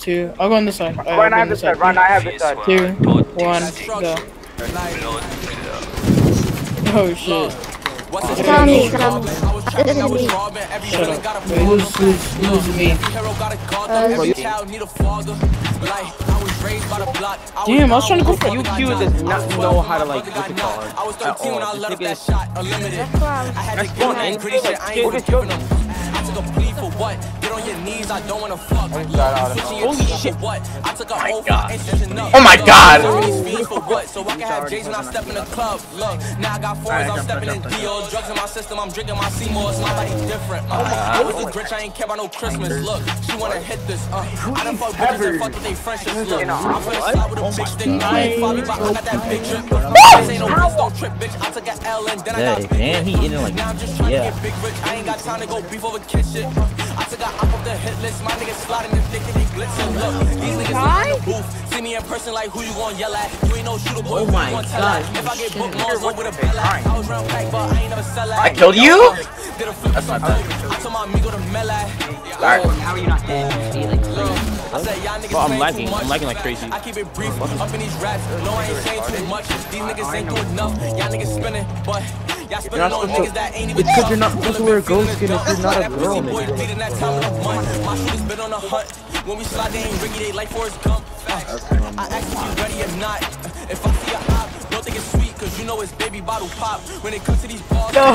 2. I'll go on this side. Ryan, I have this side. Ryan, I have this side. 2, 1, go. Oh shit. Tell me, tell me. This is me. Shut up. Wait, who's me? Damn, I was trying to go for UQ does not know how to like what's it called at all. This nigga is for what? Get on your knees, I don't wanna fuck. Holy shit. I took a whole enough. Oh my god! So I can have J's when I step in the club. Look, now I got fours, I'm stepping in Dior. Drugs in my system, I'm drinking my Seymour's. My body different. I was a Grinch, I ain't care about no Christmas. Look, she wanna hit this. I done fuck bitches and fuck with they friendships. Look, I'm finna slide with a big stick. I ain't follow me, but I got that big trip. This ain't no bitch, don't trip, bitch. I took an L and then I got big. Man, he eating like, now I'm just trying to get big rich. I ain't got time to go beef over kid shit. I took a up off the hit list. My niggas sliding and thinking they blitzing. Look, these niggas in the booth. See me in person like who you gon' yell at? You ain't no shooter boy. Oh my god. If I get booked, Mars up with a bell at. I was round back, but I ain't never sell at. I killed you? Did a flip. That's my bad. I told my amigo to mel at. How are you not dead? I said y'all niggas I'm lagging like crazy. I keep it brief up in these raps. No, I ain't saying too much. These niggas ain't doing enough. Y'all niggas spinning, but y'all spinning on niggas that ain't even. It's because you're not supposed to wear a ghost skin if you're not a girl, nigga. My shooters been on a hunt. When we slide, they ain't riggy, they like Forrest Gump. I ask if you ready or not. If I see a hop, don't think it's sweet, cause you know it's baby bottle pop. When it comes to these balls, No!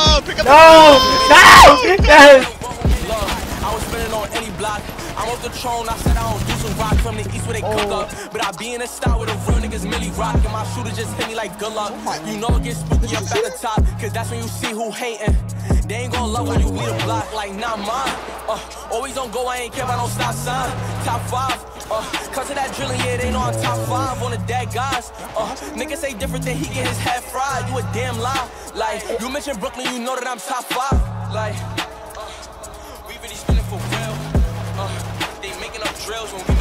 I was spinning on any block. I'm off the throne, I said I don't do some rock from the east where they cook up. But I be in a style with a real niggas Millie rock. And my shooter just hit me like good luck. You know it gets spooky up at the top, cause that's when you see who hating. They ain't gonna love when you lead a block like nah mine. Always on go, I ain't care about no stop sign. Top 5, cut to that drilling, yeah, they know I'm top 5 on the dead guys. Niggas say different than he get his head fried. You a damn lie. Like, you mention Brooklyn, you know that I'm top 5. Like, we really spinning for real. They making up drills when we